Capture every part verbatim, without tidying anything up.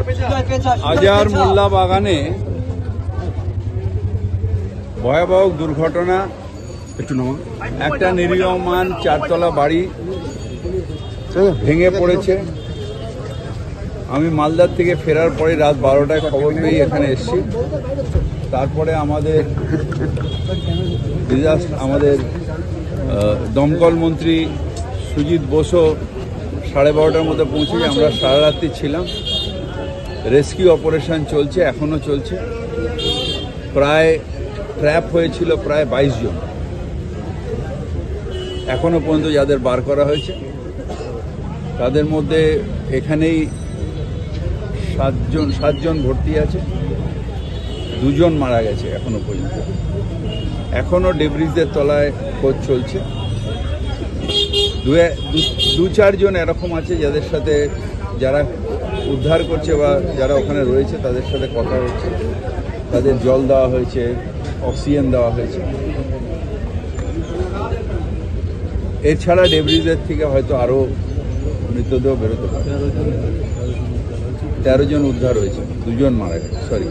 আজার মোল্লা বাগানে ভয়াবহ দুর্ঘটনা। একটা নিরীহমান চারতলা বাড়ি ভেঙে পড়েছে। আমি মালদার থেকে ফেরার পরে রাত বারোটায় খবর পেয়ে এখানে এসেছি। তারপরে আমাদের আমাদের দমকল মন্ত্রী সুজিত বসু সাড়ে বারোটার মধ্যে পৌঁছে আমরা সারা রাত্রি ছিলাম। রেস্কিউ অপারেশন চলছে, এখনও চলছে। প্রায় ট্র্যাপ হয়েছিল প্রায় বাইশ জন, এখনো পর্যন্ত যাদের বার করা হয়েছে তাদের মধ্যে এখানেই সাতজন সাতজন ভর্তি আছে, দুজন মারা গেছে এখনো পর্যন্ত। এখনো ডেব্রিজের তলায় খোঁজ চলছে। দু চারজন এরকম আছে যাদের সাথে যারা উদ্ধার করছে বা যারা ওখানে রয়েছে তাদের সাথে কথা হচ্ছে, তাদের জল দেওয়া হয়েছে, অক্সিজেন দেওয়া হয়েছে। এছাড়া ডেব্রিজের থেকে হয়তো আরও মৃতদেহ বেরোতে পারে। তেরো জন উদ্ধার হয়েছে, দুজন মারা গেছে। সরি,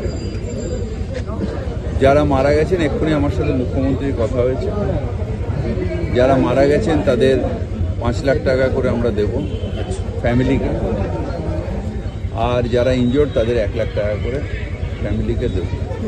যারা মারা গেছেন এক্ষুনি আমার সাথে মুখ্যমন্ত্রীর কথা হয়েছে। যারা মারা গেছেন তাদের পাঁচ লাখ টাকা করে আমরা দেব ফ্যামিলিকে, আর যারা ইনজোর্ড তাদের এক লাখ টাকা করে ফ্যামিলিকে দেব।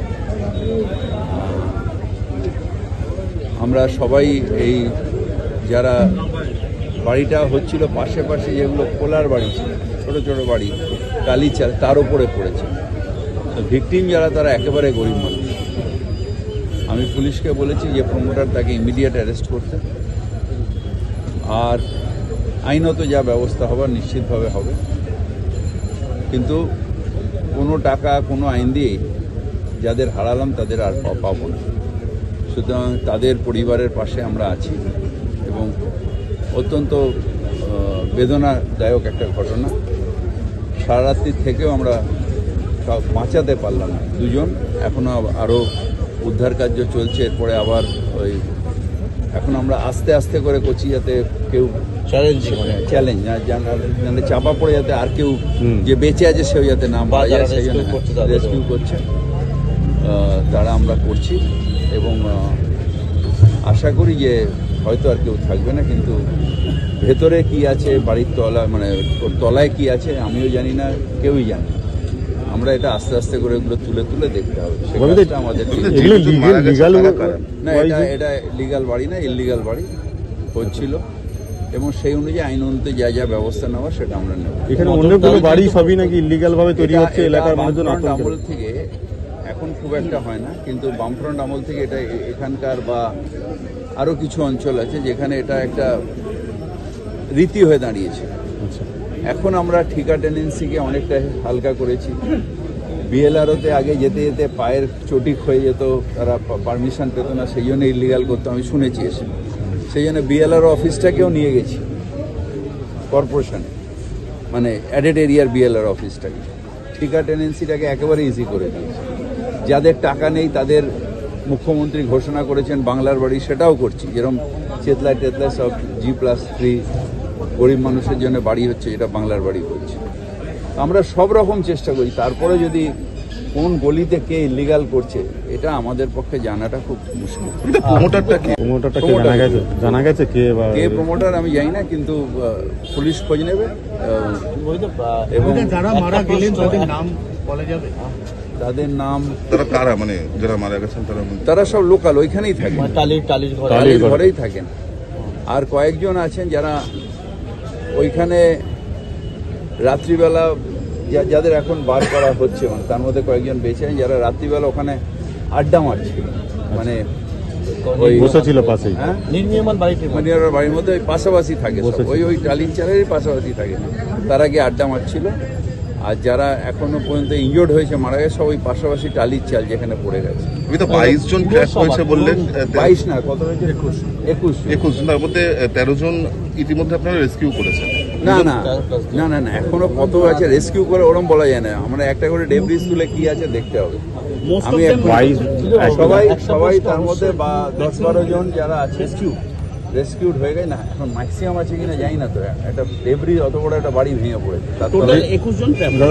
আমরা সবাই এই যারা বাড়িটা হচ্ছিল পাশে পাশে যেগুলো খোলার বাড়ি ছিল, ছোটো ছোটো বাড়ি, টালি চাল, তার উপরে পড়েছে। তো ভিকটিম যারা তারা একেবারে গরিব মানুষ। আমি পুলিশকে বলেছি যে প্রমোটার তাকে ইমিডিয়েট অ্যারেস্ট করতে, আর আইনত যা ব্যবস্থা হবার নিশ্চিতভাবে হবে। কিন্তু কোনো টাকা কোনো আইন দিয়েই যাদের হারালাম তাদের আর পাবো না। সুতরাং তাদের পরিবারের পাশে আমরা আছি এবং অত্যন্ত বেদনাদায়ক একটা ঘটনা। সারা রাত্রি থেকেও আমরা বাঁচাতে পারলাম না দুজন, এখনও আরও উদ্ধার কার্য চলছে। এরপরে আবার ওই এখন আমরা আস্তে আস্তে করে করছি যাতে কেউ চ্যালেঞ্জ চ্যালেঞ্জ না জানলে চাপা পড়ে যাতে আর কেউ যে বেঁচে আছে সেও যাতে না মারা যায়, সেই জন্য রেস্কিউ করছে তারা আমরা করছি। এবং আশা করি যে হয়তো আর কেউ থাকবে না, কিন্তু ভেতরে কি আছে বাড়ির তলা মানে তলায় কি আছে আমিও জানি না, কেউই জানি না। আমরা এটা আস্তে আস্তে করে এগুলো তুলে তুলে দেখতে হবে। আমাদের না, এটা এটা লিগাল বাড়ি না, ইললিগাল বাড়ি হচ্ছিল এবং সেই অনুযায়ী আইন অনুযায়ী যা যা ব্যবস্থা নেওয়া সেটা আমরা নেব। এখানে অন্য কোনো বাড়ি সবই নাকি ইললিগাল ভাবে তৈরি হচ্ছে এলাকার মানুষজন। আমল থেকে এখন খুব একটা হয় না, কিন্তু বামফ্রন্ট আমল থেকে এটা এখানকার বা আরও কিছু অঞ্চল আছে যেখানে এটা একটা রীতি হয়ে দাঁড়িয়েছে। এখন আমরা ঠিকা টেনেন্সিকে অনেকটা হালকা করেছি। বিএলআরওতে আগে যেতে যেতে পায়ের চটিক হয়ে যেত, তারা পারমিশন পেত না, সেই জন্য ইলিগাল করতো আমি শুনেছি এসে। সেই জন্য বিএলআরও অফিসটাকেও নিয়ে গেছি কর্পোরেশনে, মানে অ্যাডেড এরিয়ার বিএলআর অফিসটাকে। ঠিকা টেনেন্সিটাকে একেবারে ইজি করে দিয়েছি। যাদের টাকা নেই তাদের মুখ্যমন্ত্রী ঘোষণা করেছেন বাংলার বাড়ি, সেটাও করছি। যেরকম চেতলায় টেতলায় সব জি প্লাস থ্রি গরিব মানুষের জন্য বাড়ি হচ্ছে, এটা বাংলার বাড়ি করছে। আমরা সব রকম চেষ্টা করি। তারপরে যদি কোন গলিতে কে ইলিগাল করছে এটা আমাদের পক্ষে জানাটা খুব মুশকিল। প্রমোটারটা কে প্রমোটারটা কে জানা গেছে জানা গেছে কে কে প্রমোটার আমি জানি না, কিন্তু পুলিশ খোঁজ নেবে এবং যারা মারা গেলেন তাদের নাম বলা যাবে। তাদের নাম তারা কারা, মানে যারা মারা গেছেন তারা তারা সব লোকাল, ওইখানেই থাকেন, টালির ঘরেই থাকেন। আর কয়েকজন আছেন যারা ওইখানে রাত্রিবেলা যাদের এখন বার করা হচ্ছে, মানে তার মধ্যে কয়েকজন বেঁচে আছেন যারা রাত্রিবেলা ওখানে আড্ডা মারছিল, মানে ওই বসেছিল পাশে। হ্যাঁ, নির্মীয়মান বাড়িটি মানে বাড়ির মধ্যে ওই পাশাপাশি থাকে, ওই ওই টালির চালেরই পাশাপাশি থাকে, তারা গিয়ে আড্ডা মারছিল। আর যারা এখনো পর্যন্ত ইনজোর্ড হয়েছে মারা গেছে ওই পাশাপাশি টালির চাল যেখানে পড়ে গেছে। বাইশ জন ক্র্যাশ হয়েছে বললেন, বাইশ না কত হয়েছে, একুশ একুশ একুশ তার মধ্যে তেরো জন ইতিমধ্যে আপনারা রেস্কিউ করেছেন। না না না না না এখনো কত আছে রেস্কিউ করে ওরম বলা যায় না। আমরা একটা করে ডেব্রিজ তুলে কি আছে দেখতে হবে। আমি সবাই সবাই তার মধ্যে বা দশ বারো জন যারা আছে রেস্কিউ রেস্কিউড হয়ে গেছে না, এখন ম্যাক্সিমাম আছে কিনা জানি না। তো একটা ডেব্রিজ অত বড় একটা বাড়ি ভেঙে পড়েছে, একুশ জন।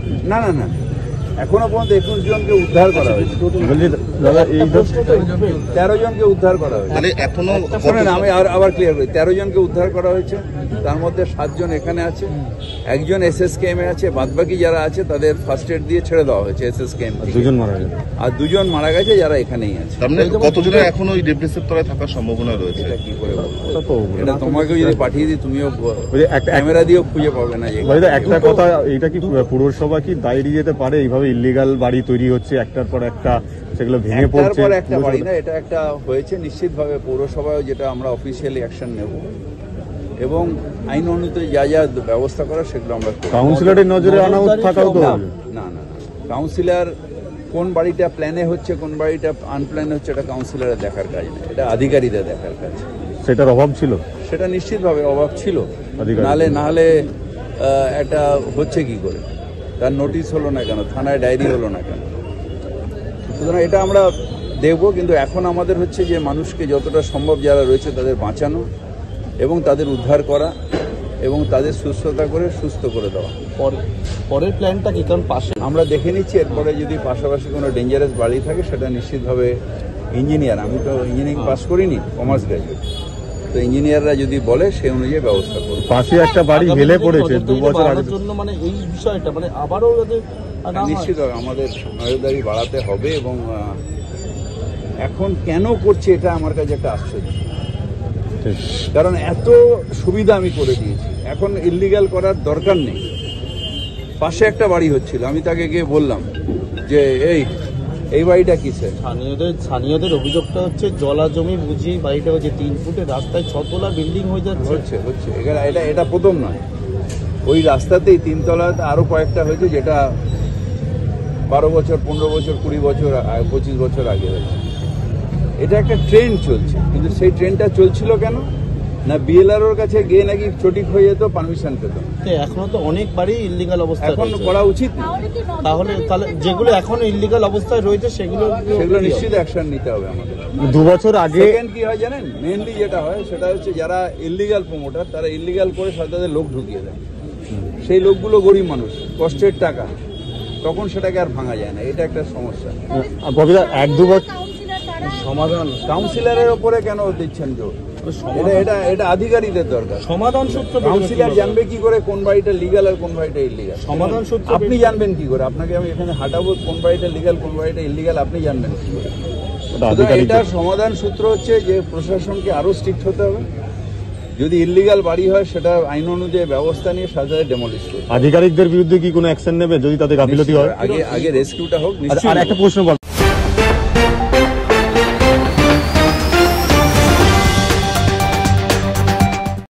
না না না এখনো পর্যন্ত একুশ জনকে উদ্ধার করা হয়েছে, বলছি দাদা এই তেরো জনকে উদ্ধার করা হয়েছে। মানে এখনো শোনেন আমি আর আবার ক্লিয়ার করি, তেরো জনকে উদ্ধার করা হয়েছে, তার মধ্যে সাতজন এখানে আছে, একজন S S K M A আছে, বাদবাকি যারা আছে তাদের ফার্স্ট এড দিয়ে ছেড়ে দেওয়া হয়েছে এস এস কে এম, দুজন মারা গেছে। আর দুজন মারা গেছে যারা এখানেই আছে। তার মানে কতজনের এখনো ওই ডেপ্রেসের তলায় থাকার সম্ভাবনা রয়েছে? এটা কি করে বলবো? ওটা তো এটা তোমাকেও যদি পাঠিয়ে দিই তুমিও ওই যে একটা ক্যামেরা দিয়েও খুঁজে পাবে না। যে বলছি দাদা, একটা কথা, এটা কি পুরসভা কি দায় দিয়ে যেতে পারে এইভাবে ইল্লিগাল বাড়ি তৈরি হচ্ছে একটার পর একটা, সেগুলো ভেঙে একটার পড়ছে? পর একটা বাড়ি না, এটা একটা হয়েছে নিশ্চিতভাবে পৌরসভায় যেটা আমরা অফিসিয়ালি অ্যাকশন নেব এবং আইন অনুযায়ী যা যা ব্যবস্থা করা সেগুলো আমরা করব। কাউন্সিলরের নজরে আনা থাকাও তো না না না কাউন্সিলর কোন বাড়িটা প্ল্যানে হচ্ছে কোন বাড়িটা আনপ্ল্যানে হচ্ছে এটা কাউন্সিলরের দেখার কাজ না, এটা আধিকারিকদের দেখার কাজ। সেটার অভাব ছিল, সেটা নিশ্চিতভাবে অভাব ছিল, আধিকারিক। নাহলে নাহলে এটা হচ্ছে কি করে, তার নোটিশ হলো না কেন, থানায় ডায়েরি হলো না কেন? সুতরাং এটা আমরা দেখব, কিন্তু এখন আমাদের হচ্ছে যে মানুষকে যতটা সম্ভব যারা রয়েছে তাদের বাঁচানো এবং তাদের উদ্ধার করা এবং তাদের সুস্থতা করে সুস্থ করে দেওয়া। পরের প্ল্যানটা কি? কারণ পাশে আমরা দেখে নিচ্ছি, এরপরে যদি পাশাপাশি কোনো ডেঞ্জারাস বাড়ি থাকে সেটা নিশ্চিতভাবে ইঞ্জিনিয়ার, আমি তো ইঞ্জিনিয়ারিং পাস করিনি, কমার্স গ্র্যাজুয়েট, তো ইঞ্জিনিয়াররা যদি বলে সেই অনুযায়ী ব্যবস্থা করব। পাশে একটা বাড়ি হেলে পড়েছে দু বছর আগে। জন্য মানে এই বিষয়টা মানে আবারও যাতে নিশ্চিতভাবে আমাদের নজরদারি বাড়াতে হবে এবং এখন কেন করছে এটা আমার কাছে একটা আশ্চর্য, কারণ এত সুবিধা আমি করে দিয়েছি, এখন ইল্লিগাল করার দরকার নেই। পাশে একটা বাড়ি হচ্ছিল, আমি তাকে গিয়ে বললাম যে এই এই বাড়িটা কিসের? স্থানীয়দের স্থানীয়দের অভিযোগটা হচ্ছে জলা জমি বুঝিয়ে বাড়িটা হচ্ছে তিন ফুটের রাস্তায় ছতলা বিল্ডিং হয়ে যাচ্ছে। হচ্ছে হচ্ছে এখানে এটা এটা প্রথম নয়, ওই রাস্তাতেই তিনতলাতে আরো কয়েকটা হয়েছে, যেটা বারো বছর পনেরো বছর কুড়ি বছর পঁচিশ বছর আগে হয়েছে। এটা একটা ট্রেন্ড চলছে, কিন্তু সেই ট্রেনটা চলছিল কেন না, বিএলআরওর কাছে গিয়ে নাকি সঠিক হয়ে যেত, পারমিশন পেত। এখনো তো অনেক বাড়ি ইল্লিগাল অবস্থায় এখন রয়েছে। করা উচিত না। তাহলে তাহলে যেগুলো এখনো ইল্লিগাল অবস্থায় রয়েছে সেগুলো সেগুলো নিশ্চিত অ্যাকশন নিতে হবে আমাদের। দু বছর আগে সেকেন্ড কি হয় জানেন, মেইনলি যেটা হয় সেটা হচ্ছে যারা ইল্লিগাল প্রমোটার তারা ইল্লিগাল করে তাদের লোক ঢুকিয়ে দেয়, সেই লোকগুলো গরিব মানুষ, কষ্টের টাকা, তখন সেটাকে আর ভাঙা যায় না, এটা একটা সমস্যা। ববিদা এক দু বছর সমাধান কাউন্সিলরের ওপরে কেন দিচ্ছেন জোর? এটা এটা এটা আধিকারিকদের দরকার। সমাধান সূত্র কাউন্সিলর জানবে কি করে কোন বাড়িটা লিগাল আর কোন বাড়িটা ইল্লিগাল? সমাধান সূত্র আপনি জানবেন কি করে? আপনাকে আমি এখানে হাঁটাবো, কোন বাড়িটা লিগাল কোন বাড়িটা ইল্লিগাল আপনি জানবেন কি করে? এটার সমাধান সূত্র হচ্ছে যে প্রশাসনকে আরো স্ট্রিক্ট হতে হবে, যদি ইল্লিগাল বাড়ি হয় সেটা আইন অনুযায়ী ব্যবস্থা নিয়ে সাথে ডেমোলিশ করবে। আধিকারিকদের বিরুদ্ধে কি কোনো অ্যাকশন নেবে যদি তাদের গাফিলতি হয়? আগে আগে রেস্কিউটা হোক। আর একটা প্রশ্ন